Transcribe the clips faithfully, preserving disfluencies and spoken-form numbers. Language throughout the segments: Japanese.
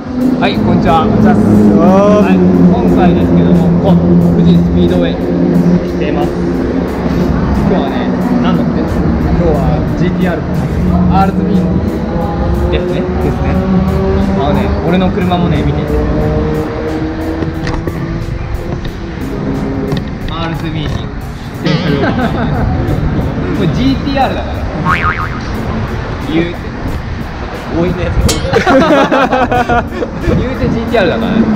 はい、こんにちは。はい、今回ですけども、こ富士スピードウェイ来ています。今日はね、何の日ですか？ 今日は ジーティーアールアールズビーですね。ですね。あのね、俺の車もね、見てて。アールズビー に出演する。これ ジーティーアール だから。言うて。多いね。言うて ジーティーアール だからね。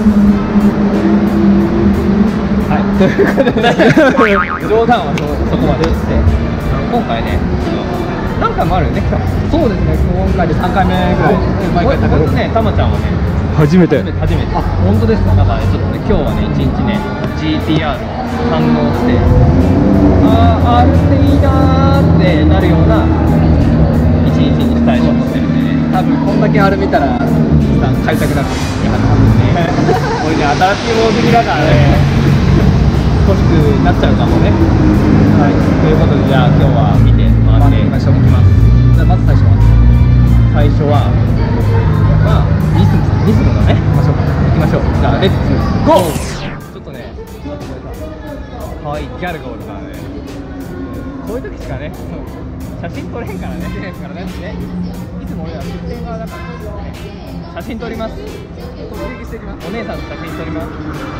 はい。ということで、冗談は そ, そこまでして、今回ね、何回もあるよね。 そうですね、今回でさんかいめぐらい、毎回ほんとね、たまちゃんはね、 初めて。 初めて。 あ、本当ですか。 だからね、ちょっとね、今日はね、一日ね、ジーティーアール を堪能して、あー、あるっていいなーってなるような一日にしたいと思ってるんでね。 多分こんだけあれ見たら買いたくなる。 いや、多分ね、俺ね、新しいもの好きだからね、欲しくなっちゃうかもね。はい、ということで、じゃあ今日は見て回っていきましょう。いきます。 じゃあまず最初は最初は、まあ、リズムさん、リズムのね、行きましょうか。行きましょう。じゃあ、レッツゴー。ちょっとね、可愛いギャルがおるからね。こういう時しかね、写真撮れへんからね。からね。いつも俺は出店側だから、写真撮ります。突撃していきます。お姉さんと写真撮ります。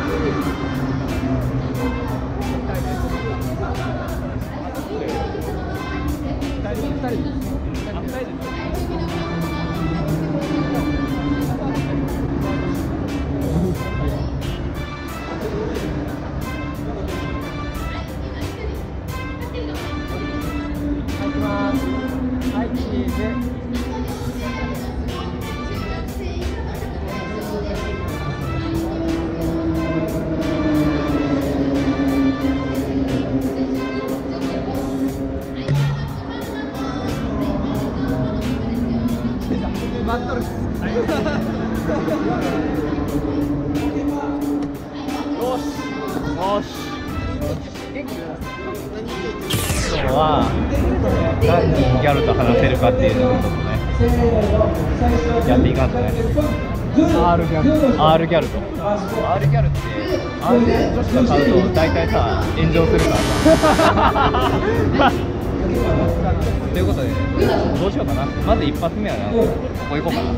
二人、二人。あ、二人です。はい、チーズ。待っとる。よし。よし。今日は何人ギャルと話せるかっていうのをちょっとね、やっていかんとね。R ギャル R ギャルと R ギャルって R 女子が買うと大体さ、炎上するからさ。ということで、ね、どうしようかな。まず一発目はな、ここ行こうかな。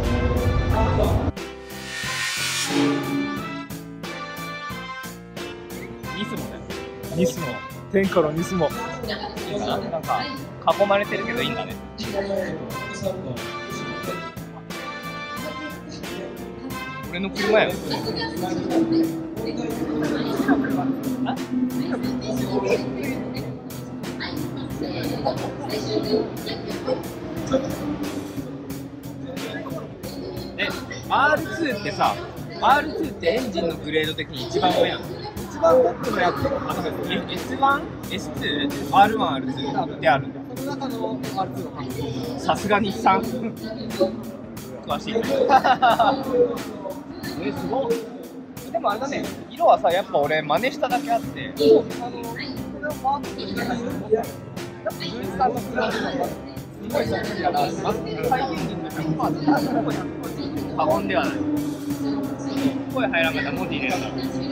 ニスモだよ。ニスモ。 天下のニスモ。 いいかな。なんか囲まれてるけどいいんだね。俺の車やん。あ？え、アールツー ってさ、アールツー ってエンジンのグレード的に一番上やん。 一番トップのやつ。 エスワン、エスツー、アールワン、アールツー ってあるんだ。 その中の アールツー の半分。 さすが日産。詳しいね。え、すごい。でもあれだね、色はさ、やっぱ俺真似しただけあって、 そう、あの、これを回ってるね。やっぱ純さんの車とかすごいそっくりだな。再現率のひゃくパーセント。 過言ではない。声入らんかったら文字入れながら。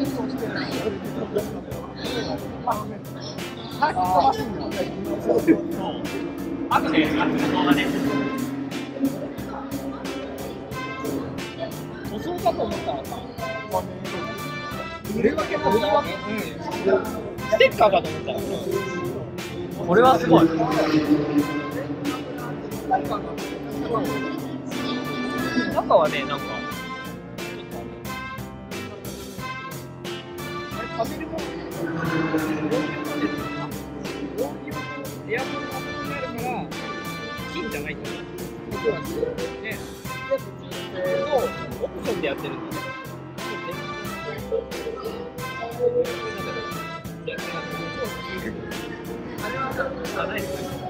あとね、あとの動画で。塗装かと思ったらさ、 売り分けも売り分け。 うん。ステッカーかと思ったら、これはすごい。中はね、なんか、あれ、パネルも、エアコンが熱くなるから、金じゃないんだね。そうなんですよ。ね。オプションでやってるんだね。あれはさ、ないですか？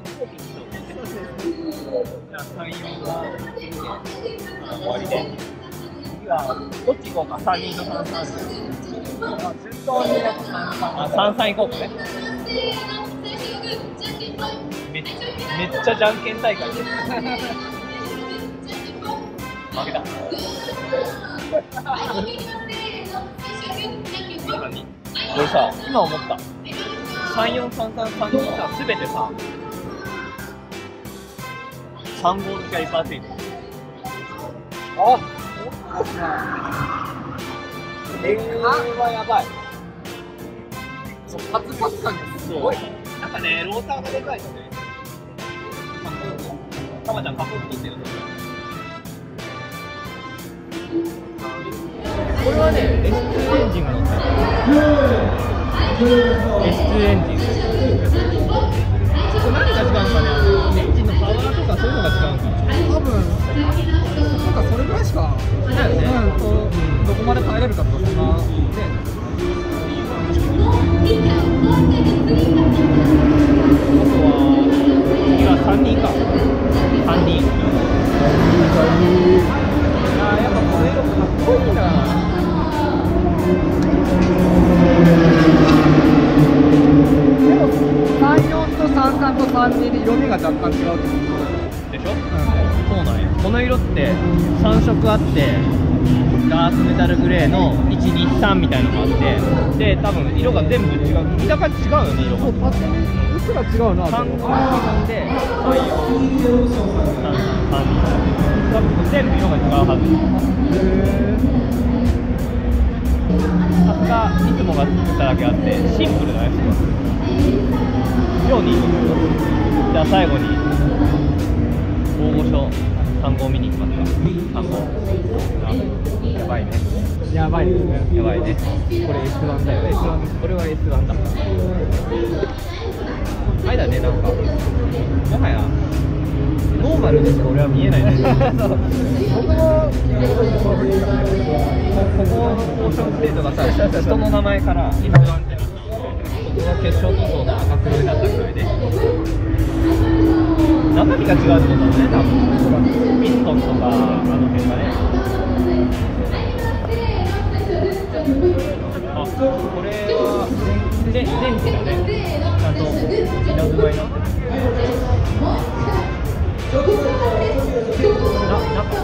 じゃあさん、よんは終わりで。次はどっち行こうか。さんにんとさんさん。順当にやっぱさんさん。あ、さんさん行こうかね。めっちゃめっちゃじゃんけん大会。 負けた。何？俺さ、今思った。さんよんさんさんさんにさ、すべてさ、さん号機がいっぱいついてる。 あ、でかっ。これはやばい。そう、パツパツ感がすごい。 なんかね、ローターがでかいとね、たまちゃんかっこよく撮ってるんだよ。これはね、エスツー エンジンが乗ってる。エスツー エンジン。これ何が違うのかね、エンジンのパワーとかそういうのが違うのかな。 多分、なんかそれぐらいしか、 だよね。 うん、こうどこまで耐えれるかとか、そんな、ね。 あとは、次はさんにんか。さんにん。あー、やっぱこの色かっこいいな。 でもさんよんとさんさんとさんにで色味が若干違うでしょ？うん、そうなんや。この色ってさん色あって、ダークメタルグレーのいちにさんみたいなのがあって、で、多分色が全部違う。見た感じ違うよね、色が。 そう、パッと見うっすら違うな。 さんごのでさんよん、さんさん、さんに多分全部色が違うはず。さすがいつもが作っただけあってシンプルだね。今日にじゃあ最後に大御所さん号見に行きますか。さん号やばいね。 やばいですね。 やばいね。これ エスワン だよ。 エスワン、これは エスワン だ。あれだね、なんかもはやノーマルでしか俺は見えないね。 僕もここのポーションステートがさ、人の名前からエスワンってなって、ここが決勝塗装の赤黒になったくらいで、中身が違うってことだね、多分。ピストンとかあの辺がね。あ、これは電池だね。ちゃんと稲妻になってる。な、中。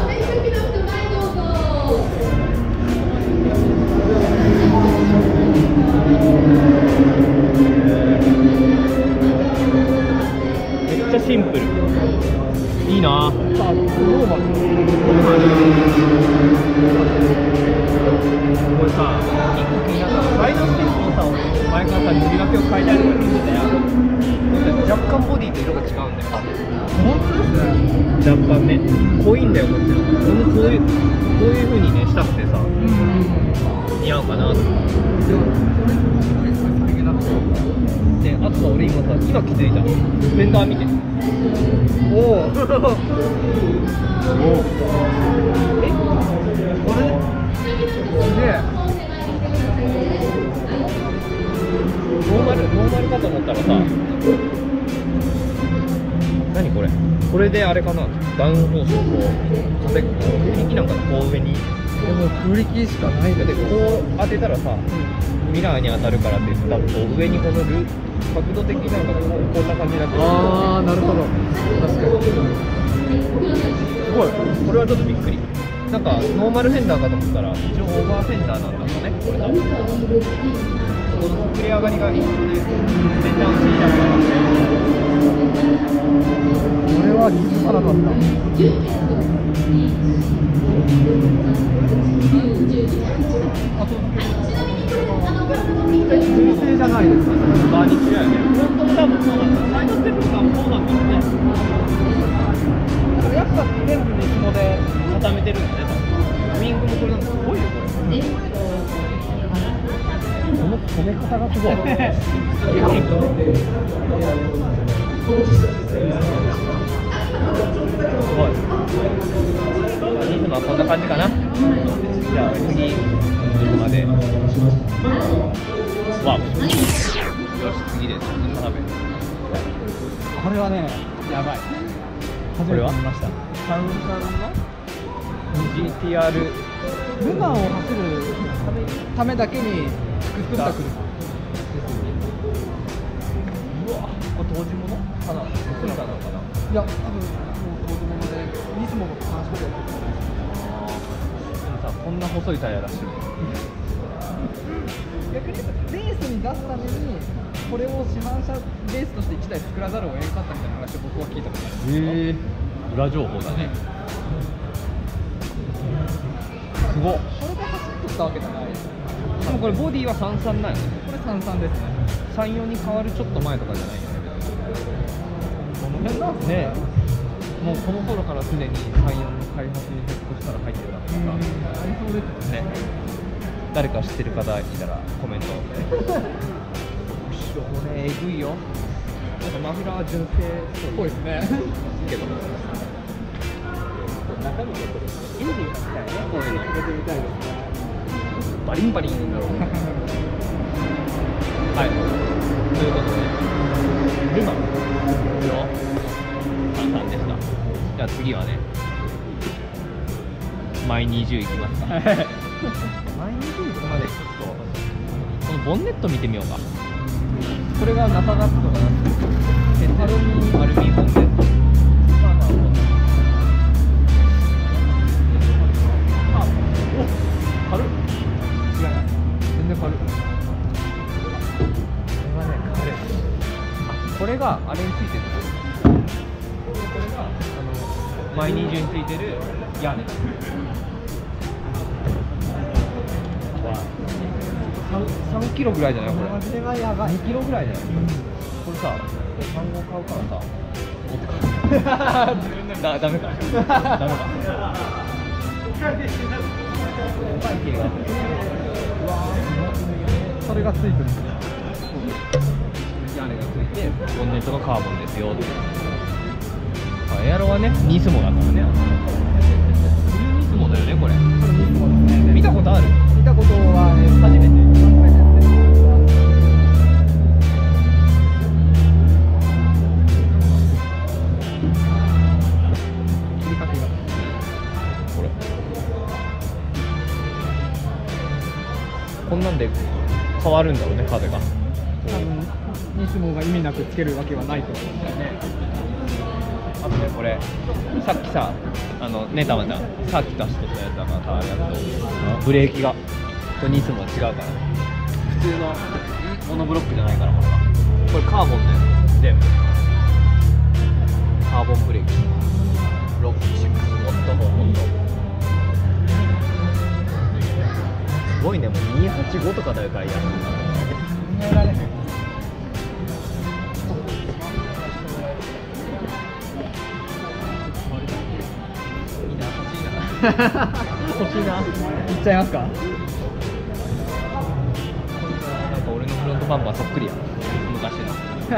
めっちゃシンプル。いいな。これさ、一個気になったの、サイドステップのさ、前からさ、塗り分けを変えてあるから見てたよ。若干ボディと色が違うんだよ。 本当ですね。 若干ね、濃いんだよ、こっちの。このこういう、こういう風にね、したくてさ、似合うかなと思って。で、あとは俺今さ、今気づいた。フェンダー見て。おお。おお。え、これ？すげえ。ノーマル、ノーマルかと思ったらさ、何これ？これであれかな？ダウンホースをこう、風、空力なんかこう上に。 でも空力しかないで、こう当てたらさ、ミラーに当たるからって多分こう上にこのル角度的なんかこうこんな感じになってる。 ああ、なるほど。確かに。 すごい。これはちょっとびっくり。なんかノーマルフェンダーかと思ったら一応オーバーフェンダーなんだろうね。これ多分。この膨れ上がりが一緒でフェンダーのシーンだから。 これは気づかなかった。あと純正じゃないですか。 バーニッシュやね。フロントも多分そうなんだ。サイドステップも多分そうなんだよね。これやっぱ全部に紐で固めてるんだね。ウィングもこれなんかすごいよこれ。この止め方がすごい。すごい。いつもはこんな感じかな。じゃあ次どこまで。わ、よし次です。食べ。 これはね、やばい。初めて見ました。 サンサンの ジーティーアールルマンを走るためだけに作った車ですね。 うわ、これ当時物かな？作ったのかな？ いや、多分もう当時物で、いつも僕話しことやってる。 んな細いタイヤ出してる。 逆にレースに出すためにこれを市販車レースとしていちだい作らざるを得んかったみたいな話を僕は聞いたことあるんですけど、 へえ、裏情報だね。すごっ。 これで走ってたわけじゃないです。 でもこれボディは三三なんよね。 これさんさんですね。 さんよんに変わるちょっと前とかじゃないよね。 この辺なんですねえ、もうこの頃からすでにさんよんの開発にひょっとしたら入ってたとかありそうですね。誰か知ってる方いたらコメントをね。後ろもね、えぐいよ。なんかマフラー純正っぽいですね。 けど中身がこれエンジンがしたいね、こういうの入れてみたいですね。バリンバリンだろう。はい、ということでルマンのさんさんでした。じゃあ次はね、マイにじゅういきますか。マイにじゅういくまでちょっとこのボンネット見てみようか。これがナサガットとかなってるアルミアルミボンネット。まあまあこんなあ、お、軽っ。違います。全然軽っ。これはね、軽い。あ、これがあれについてる。これがあのマイにじゅうについてる屋根。さんキロぐらいじゃないこれ。 マジでがやばい。 にキロぐらいじゃない、うん、これさ、さん号買うからさ、持ってか自分でだ、ダメかダメかお会計がうわー、 それがついてるんですね。 屋根がついて、ボンネットのカーボンですよ。エアロはね、ニスモだからね。フルニスモだよね、これ。見たことある？ 見たことはね、 初めて。こんなんで変わるんだろうね、風が。 多分ニスモが意味なくつけるわけはないと思うんだよね。 あとね、これさっきさ、あのね、たまちゃんさっき出しとったやつだからさ、あれやとブレーキがこれニスモは違うからね。普通のモノブロックじゃないから、これはこれカーボンだよ、全部カーボンブレーキ。ロックシックスモットホンモットすごいね、もうにはちごとかだよ、タイヤ。考えられへん。いいな、欲しいな。欲しいな。 いっちゃいますか。 なんか俺のフロントバンパーそっくりや。昔の。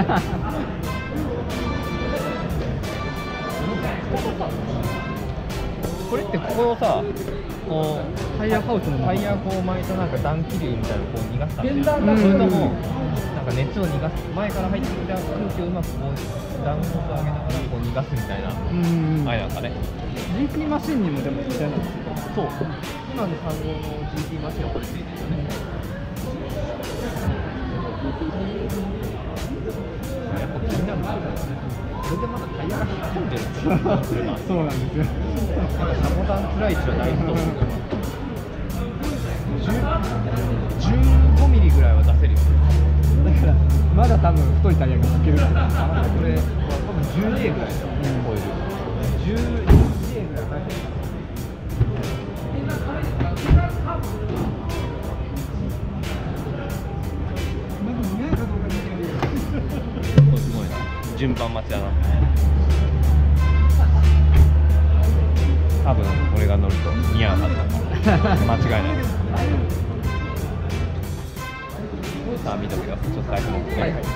これってここをさ、こうタイヤハウスのタイヤこう巻いたなんか暖気流みたいなのをこう逃がすため、 うん、 それともなんか熱を逃がす、前から入ってきた空気をうまくこう暖房を上げながらこう逃がすみたいな、 うんうん、 あれなんかね。 ジーピー マシンにもでもついてるんですよ。 そう、今のさん号の ジーピー マシンはこれついてるよね。やっぱ気になるな。これでまだタイヤが引っ込んでるっていうそうなんですよ。 なんかシャモダンプライスは大事と思う。じゅうごミリぐらいは出せるよ。 だからまだ多分太いタイヤが履けるから。 これ多分 じゅうジェー ぐらいだよ、超える じゅうジェー ぐらい入ってる。すごいな、順番待ちだな。多分俺が乗ると似合うはずだから間違いない。さあ見とくよ、ちょっと財布持ってね。はいはい、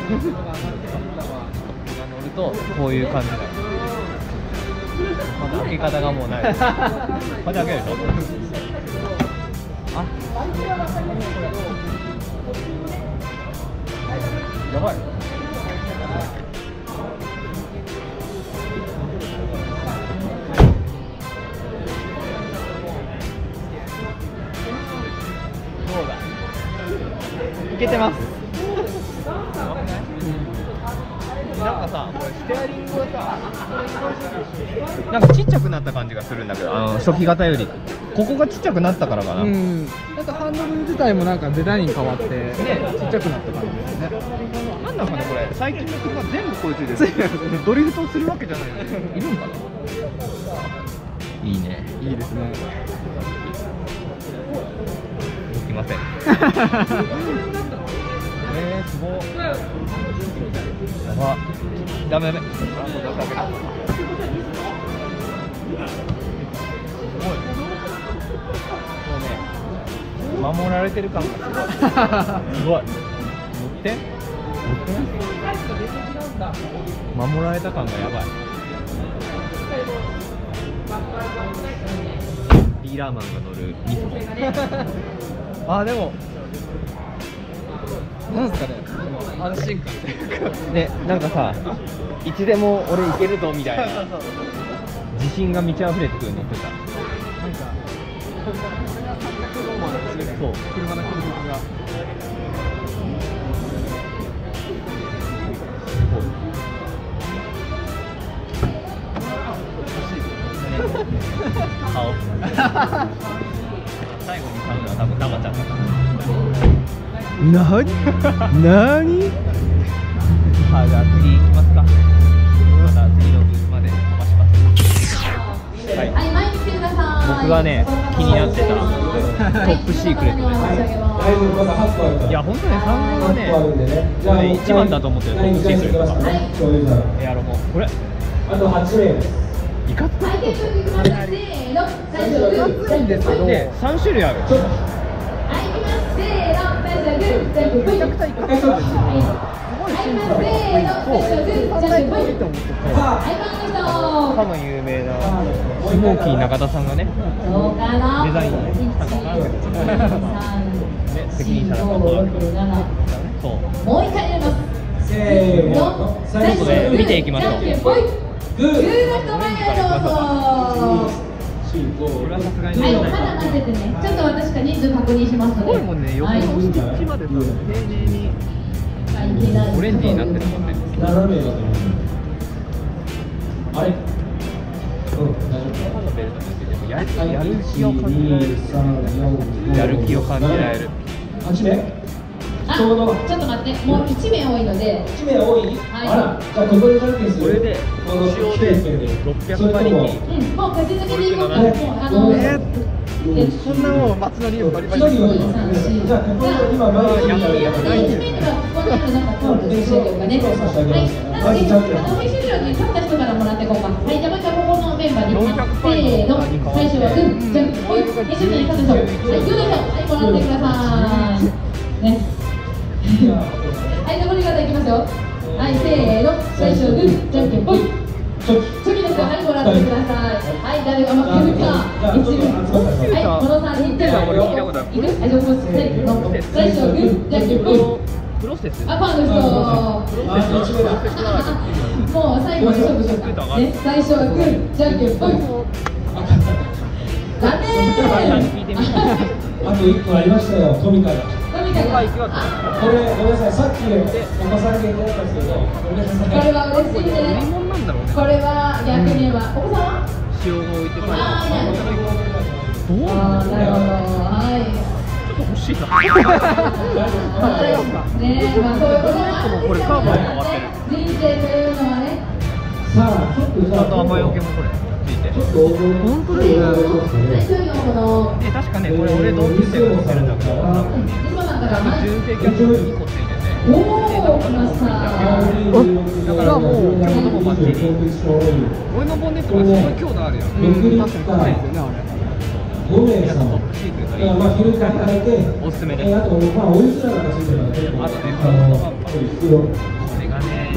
が乗るとこういう感じだよ。まだ開け方がもうない。まだ開けるでしょ。あ、やばい。どうだ。いけてます。なんかさ、これステアリングがさ、なんかちっちゃくなった感じがするんだけど、あの初期型より後ここがちっちゃくなったからかな。 うん。なんかハンドル自体もなんかデザイン変わってね、ちっちゃくなった感じですね。 なんだかねこれ最近の車全部これついてる。ドリフトするわけじゃないのにいるんかな。いいね。 いいですね。 動きません。えー、すごい。やば。ダメダメ。すごい。もうね、守られてる感がすごい。すごい。乗って。守られた感がやばい。リーラーマンが乗るニスモ。あ、でも。 なんですかね、安心感というかね、なんかさ、いつでも俺いけるぞみたいな自信が満ち溢れてくる乗ってた。 なんか、そう、車の空間が。 顔。最後に買うのは多分生ちゃんだから。 なになにさあ、じゃあ次行きますか。また次のブースまで飛ばします。はい、前に来てください。僕がね、気になってたトップシークレットですね。いや、本当ね、さんねんはね、これ一番だと思ってるトップシークレットがエアロもこれあとはちめいです。いかつくないですけど、で、さん種類ある。 めちゃくちゃいかついですよ。すごいシンプルでかっこいい。そう、そんなにかっこいいと思ってて。 かの有名なスモーキー中田さんがね、デザインしたのかな。責任者だと思う。そう。もう一回やります。せーの。ということで見ていきましょう。グーの人前へどうぞ。はい、まだ待っててね。ちょっと私が人数確認しますので。すごいもんね、横のステッチまでさ、丁寧にオレンジになってるもんね。あれ？やる気を感じられる。やる気を感じられる。あ、ちょっと待って、もういちめい多いので。いちめい多い？はい。じゃあここでじゃんけんする。これでこの仕様でろっぴゃく馬力。うん、もう勝ち抜けでいこうか。もうあのえー、そんなもう松のリオバリバリ。じゃあここで今前にやってるやつ。いちめいにはここにある中通るでしょうかね。はい。なのであの編集量に勝った人からもらっていこうか。はい。じゃあもう一回ここのメンバーに行きます。せーの。最初はグー、じゃんけんぽい。編集量に勝った人。はい、グーの人、はいもらってください。ね。はい、残り方いきますよ。はい、せーの、最初グー、じゃんけんぽい。チョキですよ、はい、もらってください。はい、誰が負けるか。一部。はい、このさんにんで。いく、はい、じゃあ、最初グー、じゃんけんぽい。プロセス。あ、パンの人。もう最後に勝負しようか。ね、最初はグー、じゃんけんぽい。ダメー。あといっこありましたよ、トミカが。これ、ごめんなさい、さっきお子さんがいただいたんですけど、これは嬉しいね。これは逆に言えば、お子さんは塩が置いてから。ああ、なるほど。はい。ちょっと欲しいな。ねえ、まあ、そういうことなんですよ。これカーボンに変わってる。人生というのはね。さあ、ちょっとじゃあ、あと甘いおけもこれ。本当ですね。ね、確かね、これ俺同級生が持ってるんだけど、多分純正キャップにこついてて、おお、来ました。だからもうちょうどもバッチリ。俺のボンネットがすごい強度あるよ。うん、確かに高いですよね、あれ。皆さんトップシークレットいい。おすすめです。あとね、フロントバンパー。これがね。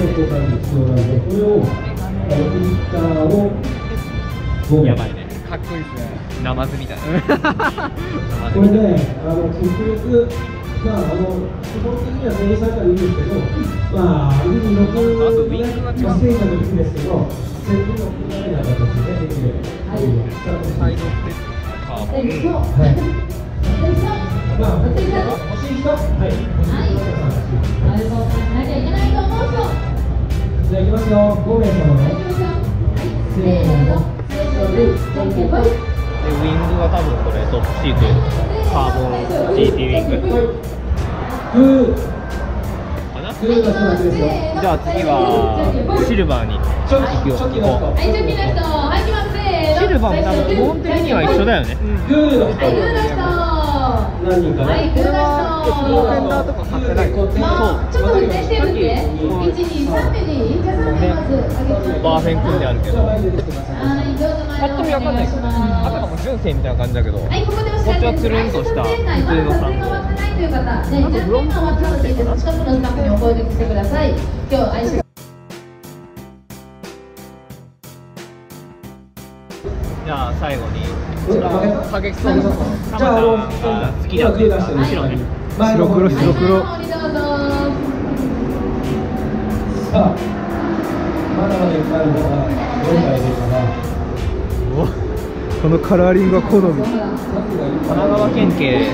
やばいね。かっこいいですね。ナマズみたいな。これね、あの結局、まああの基本的には全員さんからいいんですけど、まあ海に乗るあとウィングが違う。ステージの時ですけど、全部の組み合いな形でできる。はい。サイドステップカーボン。はい。まあ欲しい人、はい。はい。あれもなきゃいけないと思う人。じゃあ行きますよ。ごめいさまね。せーの。じゃんけんぽい。 ウィングが多分これトップシークカーボン ジーティー ウィングかな。じゃあ次はシルバーに行くよ。シルバーも多分基本的には一緒だよね。 何人かな。これはフェンダーとか買ってない。そう。 ちょっと運転してるんで、いち、に、さんめにじゃあさんめまずバーフェン組んであるけど、 はい、どうぞパッと見わかんないけど、あたかも純正みたいな感じだけど、こはい、ここでおっちはつるんとした普通のサンド。 終わってないという方、ね、じゃあテーマはちょっと近くのスタッフにお声掛けしてください。今日愛しじゃあ最後に過激そうなサマさんが好きなというか白ね。 白黒白黒。 どうぞ。 さあ、まだまだいっぱいあるのがどれがいいかな。 このカラーリングは好み。 神奈川県警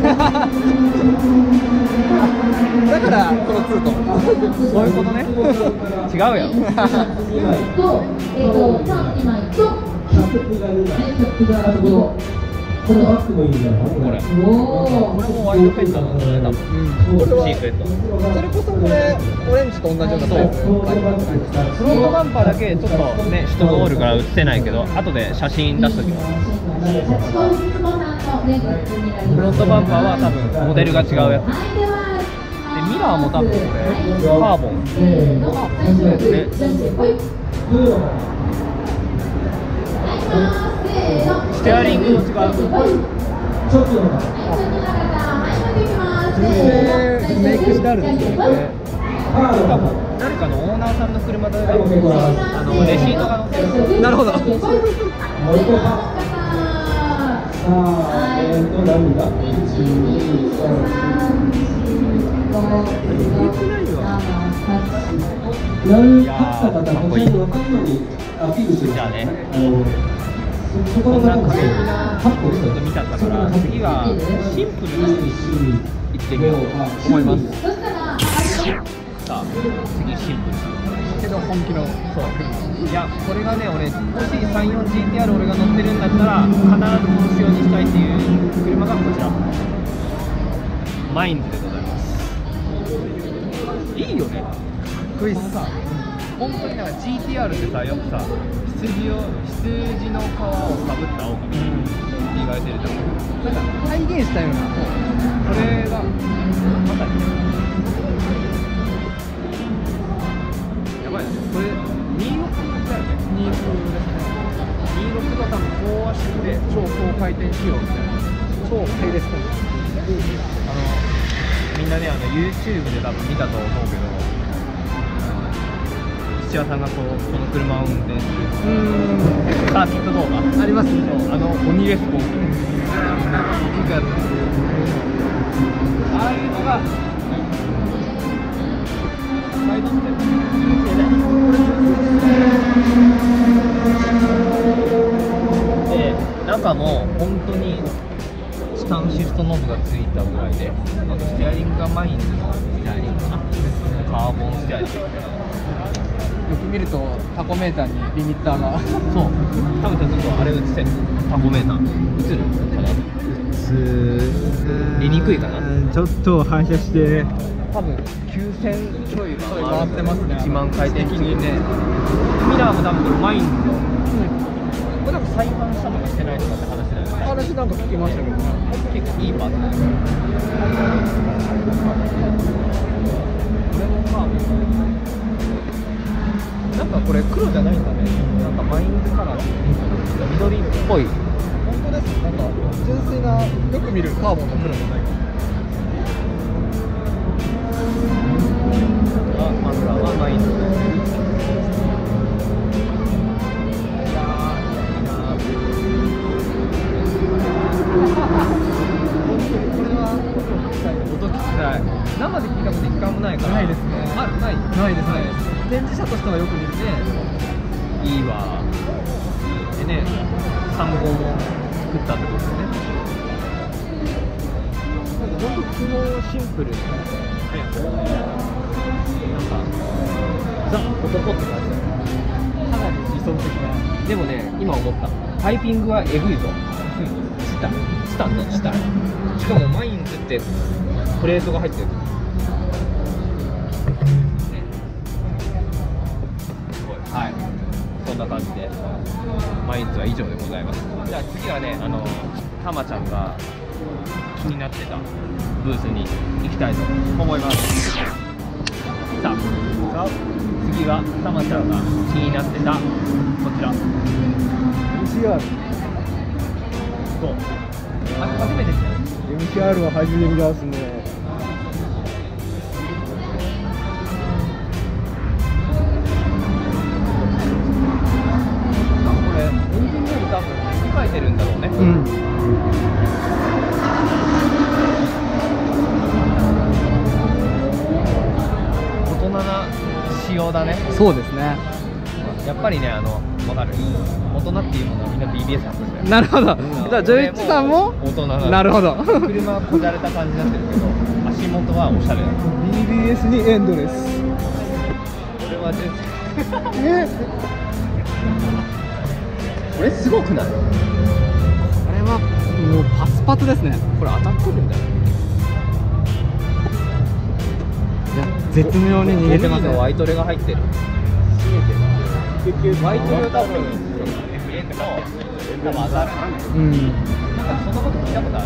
だからこのツートン。 そういうことね。違うよ。 と、えっと、さん、にまいと、キャップがキャップがあるよ。このバッグもいいんじゃない？ これ。 おお。 これもワイドフェンダーなんだね、多分。 これはシークレット。 それこそこれオレンジと同じようなタイプ。 フロントバンパーだけちょっとね、人がおるから映せないけど、後で写真出すときは。フロントバンパーは多分モデルが違うやつ。で、ミラーも多分これカーボン。ね。ステアリングも違う。 メイクしてあるんですよね。 誰かのオーナーさんの車であのレシートが載ってる。 なるほど。 さあ、えっと、何が？いち、に、さん、ご、ろく、 やる勝った方、こちらに分かるようにアピールする。 じゃあね。 そこのこんな過激ななちょっと見ちゃったから、次はシンプルにいってみようと思います。 そしたら、 さあ、次シンプルな。 けど本気の。 そう。いや、これがね、俺、もし さんじゅうよんジーティーアール 俺が乗ってるんだったら、必ずこの仕様にしたいっていう車がこちら。マインズでございます。いいよね。かっこいいっすさ。本当になんか ジーティーアール ってさ、よくさ、羊を羊の皮をかぶった青髪って言われてるじゃん。 なんか再現したような。 これがまさにね。やばいな。これにじゅうろくだよね。 にじゅうろくですね。 にじゅうろくが多分高圧縮で超高回転仕様みたいな。 超ハイレスポンス。 あのみんなね、あの YouTube で多分見たと思うけど、土屋さんがこうこの車を運転するサーキット動画ありますね。 あの鬼レスポンスああいうのがサイドってで、中も本当にチタンシフトノブがついたぐらいで、あとステアリングがマインズのステアリングかな、カーボンステアリング。 よく見るとタコメーターにリミッターが。 そう、多分ちょっとあれ映せる、タコメーター映るかな、見にくいかな。 ちょっと反射して。 多分きゅうせんちょいは回ってますね。 いちまん回転中で、ミラーも多分これマインズの、これなんか再販したとかしてないとかって話だよね。 話なんか聞きましたけど、 結構いいパーツだよね。これもカーボン。なんかこれ黒じゃないんだね。なんかマインズカラーで緑っぽい。 本当です。なんか純粋なよく見るカーボンの黒じゃないか。 あ、マフラーはマインズ。いやー、いいなー。これは音聞きたい。生で聞いたこと一回もないから。 ないですね。 あ、ない。 ないですね。展示車としてはよく見るね。 いいわ。でね、さん号も作ったってことですね。なんかほんと基本シンプルに、ね、なんかザ・男って感じだよね。 かなり理想的な。 でもね、今思った。タイピングはエグいぞ。 タンチタンのチタン。しかもマインズってプレートが入ってる。はい、そんな感じでマインズは以上でございます。じゃあ次はね、あのたまちゃんが気になってたブースに行きたいと思います。さあ、次はたまちゃんが気になってたこちらエムシーアール。 そうあれ初めてですね。 エムシーアール は初めてですね。 多分書いてるんだろうね。 うん。 大人な仕様だね。 そうですね。 やっぱりね、あの分かる。大人っていうものはみんな ビービーエス 履くんだよ。 なるほど。じゃあジョイチさんも大人なの。 なるほど。 車はこじゃれた感じになってるけど、足元はおしゃれなの。 ビービーエス にエンドレス。 これはジョイチ。 えこれすごくない？ あれはもうパツパツですね。 これ当たってるんだよ。 いや絶妙に逃げてますね。 のワイトレが入ってる。ワイトレは多分 エフエー と多分当たる。 うん。 なんかそんなこと聞いたことある？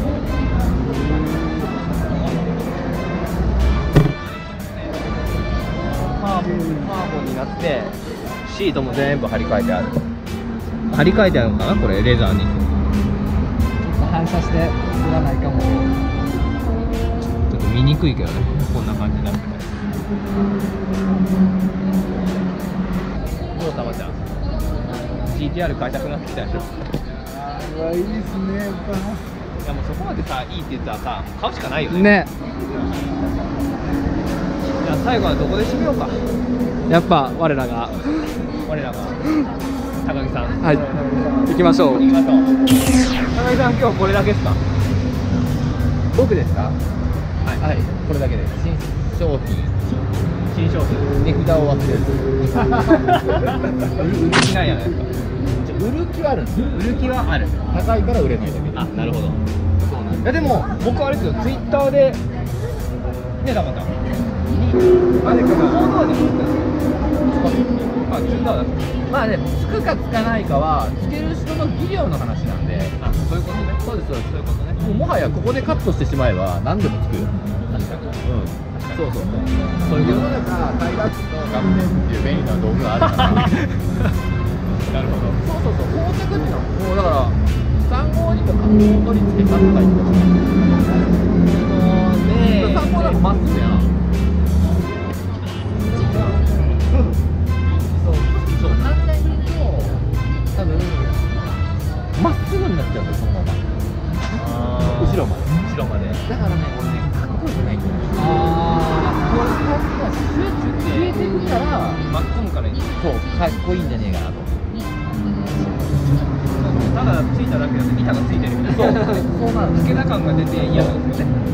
カーボンカーボンになってシートも全部張り替えてある。張り替えてあるのかな、これレザーに。 反射して映らないかも。 ちょっと見にくいけどね、こんな感じになってます。どうたまちゃん、 ジーティーアール 買いたくなってきたでしょ。 ああいいですね。やっぱいやもうそこまでさ、いいって言ったらさ、買うしかないよね。 ね。 じゃあ最後はどこで締めようか。 やっぱ我らが我らが高木さん、 はい行きましょう。 行きましょう。高木さん、今日これだけですか？僕ですか？はい、はい、これだけです。新商品、新商品、値札を忘れる。売る気ないじゃないですか。売る気はあるんですよ。売る気はある。高いから売れないだけで。あ、なるほど。そうなんです。いやでも僕あれですよ、ツイッターでね、だからあれかな、コードはでもあ、ツイッターだ。まあね、つくかつかないかはつける人の技量の話なんで。あ、そういうことね。そうですそうです、そういうことね。もうもはやここでカットしてしまえば何でもつくよ。確かに。うん。そうそうそう。そういう世の中、タイガースとガムネっていう便利な道具があるから。なるほど。そうそうそう。膠着っていうのはもうだからさん号にも加工取り付けたとか言ってましたね。さん号だとマスクやな。そう簡単に言うと多分まっすぐになっちゃうんだよ、そのまま後ろまで後ろまで。だからね、俺ね、かっこよくないんだよ。ああ、これがシュッて消えてくから巻き込むからいい。そう、かっこいいんじゃねえかなと。ただついただけだと板がついてるみたいな。そうそうなんです。つけた感が出て嫌なんですよね。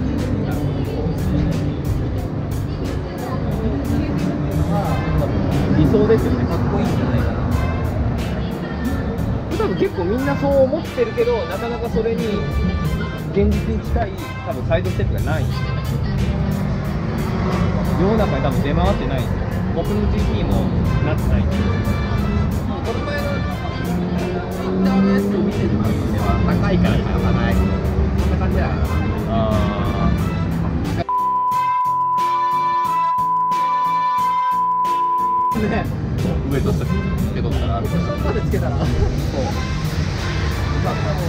理想ですよね。かっこいいんじゃないかな。多分結構みんなそう思ってるけど、なかなかそれに現実に近い多分サイドステップがないんですよね。世の中に多分出回ってないんですよ。僕の ジーピー もなってないんですよ。この前のツイッターのやつを見てる感じでは高いから買わない、そんな感じだから。あね、上と下受け取ったら、そこまでつけたら、そう。まあ、多分、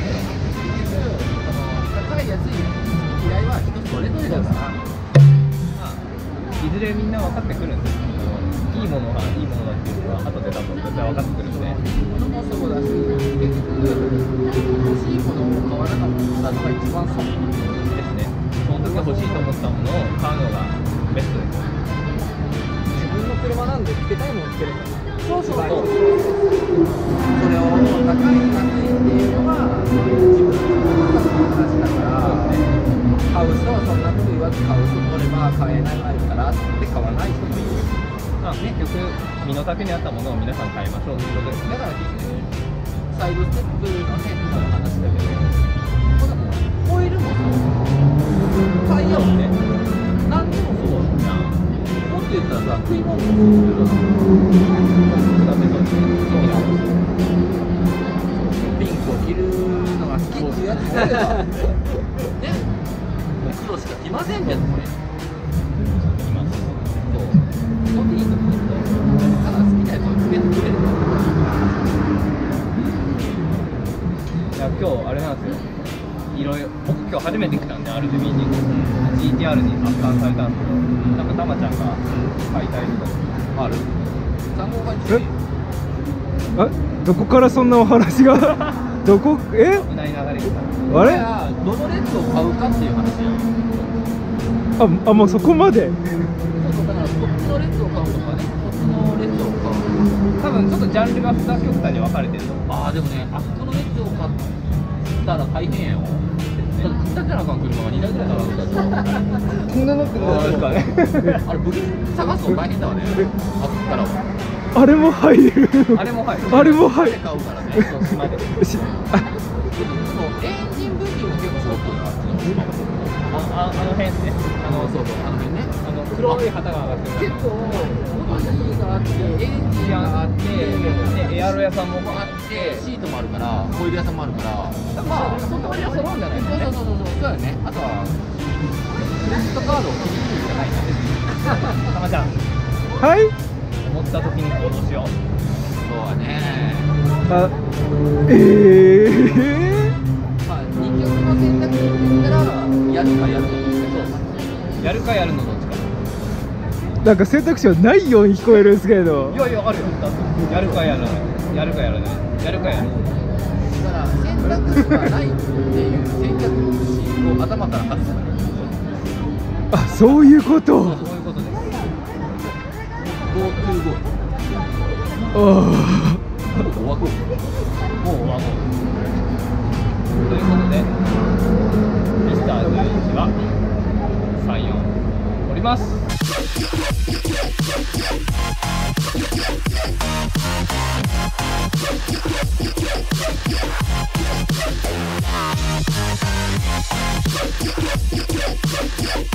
高い安い嫌いは人それぞれだから、まあ、いずれみんな分かってくるんですけど、いいものはいいものだっていうのは、後で多分絶対分かってくるんで。物もそうだし、結局、欲しいものを買わなかったのが一番損ですね。その時欲しいと思ったものを買うのがベストです。自分の車なんでつけたいものつけるから。そうそうそう。それを高い安いっていうのは自分の話だから、買う人はそんなこと言わず買う人もいれば買えないからって買わない人もいる。まあ結局身の丈に合ったものを皆さん買いましょうということです。だから結局サイドステップのね今の話だけど、これもうホイールもそうタイヤもね何でもそうじゃん。もっと言ったらさ食い物もそうだけどピンクを着るのが好きっていうやつだけどね、もう黒しか着ませんけどね。着ます。そうそんでいいと思うんだよ。ただ好きなやつをつけてくれる。 いや今日あれなんですよ、いろいろ僕今日初めて来たんで アールジェービー に ジーティーアール に発刊されたんですけど、なんかたまちゃんが買いたいとかあるさん号がいちえあどこからそんなお話がどこえ危ない流れであれどのレッドを買うかっていう話やん。 ああもうそこまでそうそう、だからこっちのレッドを買うとかね、こっちのレッドを買う。 多分ちょっとジャンルがに極端に分かれてると思う。 ああでもね、あそこのレッドを買ったら大変やよ。だってふたつなあかん車がにだいぐらい並んだでしょ。 こんなのってですかね。 あれ部品探すの大変だわね。あったらは。 あれも入るあれもはい。 あれも入る買うからね。 そう島で。 しあでもエンジン部品も結構揃ってるな、あっちの島も。 あああの辺ですね。あのそうそう、あの辺ね。 あの黒い旗が上がってる。 結構ボディがあって、エンジンがあって、 でエアロ屋さんもあってシートもあるからホイール屋さんもあるからまあその割は揃うんじゃないですかね。そうそうそうそうそうやね。あとはクレジットカードを切り切るしかないんでたまちゃんはい思った時に行動しよう。 そうはね。 あええまあ二極の選択肢って言ったらやるかやるのですけど、 やるかやるのどっちか。 なんか選択肢はないように聞こえるんですけどいやいやあるよ。やるかやらない。やるかやらない。やるかやる。 だから選択肢がないっていう選択肢を頭から外すから。 あそういうことそういうことです。 ゴートゥーゴー。 あもう終わろう。 もう終わろう。ということでミスターじゅういちはさんじゅうよん降ります。 「